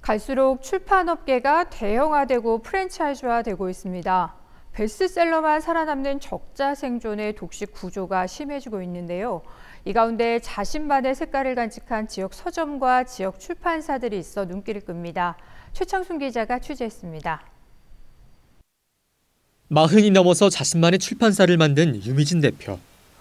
갈수록 출판업계가 대형화되고 프랜차이즈화되고 있습니다. 베스트셀러만 살아남는 적자 생존의 독식 구조가 심해지고 있는데요. 이 가운데 자신만의 색깔을 간직한 지역 서점과 지역 출판사들이 있어 눈길을 끕니다. 최창순 기자가 취재했습니다. 40이 넘어서 자신만의 출판사를 만든 유미진 대표.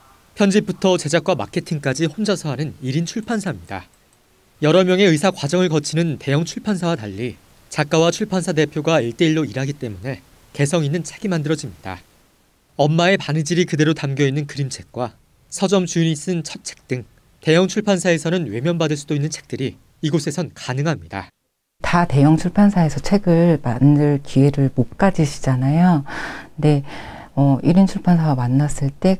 편집부터 제작과 마케팅까지 혼자서 하는 1인 출판사입니다. 여러 명의 의사 과정을 거치는 대형 출판사와 달리 작가와 출판사 대표가 1대1로 일하기 때문에 개성 있는 책이 만들어집니다. 엄마의 바느질이 그대로 담겨있는 그림책과 서점 주인이 쓴 첫 책 등 대형 출판사에서는 외면받을 수도 있는 책들이 이곳에선 가능합니다. 다 대형 출판사에서 책을 만들 기회를 못 가지시잖아요. 근데 1인 출판사와 만났을 때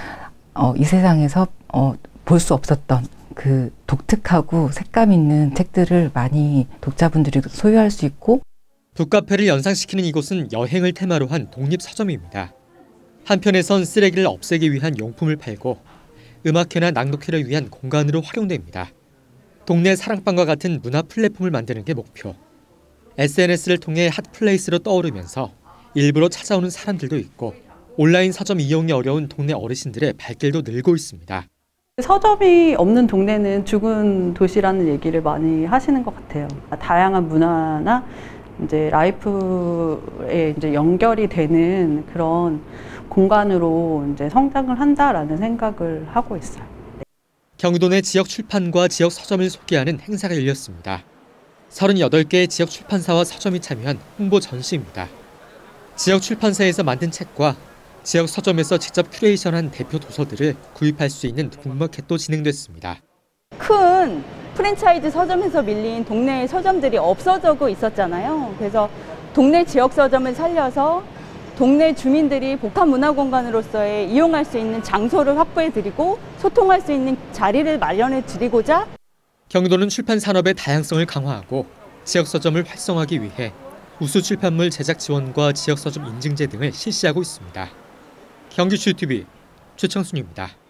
이 세상에서 볼 수 없었던 그 독특하고 색감 있는 책들을 많이 독자분들이 소유할 수 있고, 북카페를 연상시키는 이곳은 여행을 테마로 한 독립 서점입니다. 한편에선 쓰레기를 없애기 위한 용품을 팔고 음악회나 낭독회를 위한 공간으로 활용됩니다. 동네 사랑방과 같은 문화 플랫폼을 만드는 게 목표. SNS를 통해 핫플레이스로 떠오르면서 일부러 찾아오는 사람들도 있고 온라인 서점 이용이 어려운 동네 어르신들의 발길도 늘고 있습니다. 서점이 없는 동네는 죽은 도시라는 얘기를 많이 하시는 것 같아요. 다양한 문화나 이제 라이프에 이제 연결이 되는 그런 공간으로 이제 성장을 한다라는 생각을 하고 있어요. 경기도 내 지역 출판과 지역 서점을 소개하는 행사가 열렸습니다. 38개의 지역 출판사와 서점이 참여한 홍보 전시입니다. 지역 출판사에서 만든 책과 지역 서점에서 직접 큐레이션한 대표 도서들을 구입할 수 있는 북마켓도 진행됐습니다. 큰 프랜차이즈 서점에서 밀린 동네 서점들이 없어지고 있었잖아요. 그래서 동네 지역 서점을 살려서 동네 주민들이 복합문화공간으로서의 이용할 수 있는 장소를 확보해드리고 소통할 수 있는 자리를 마련해드리고자 경기도는 출판 산업의 다양성을 강화하고 지역 서점을 활성화하기 위해 우수 출판물 제작 지원과 지역 서점 인증제 등을 실시하고 있습니다. 경기추TV 최창순입니다.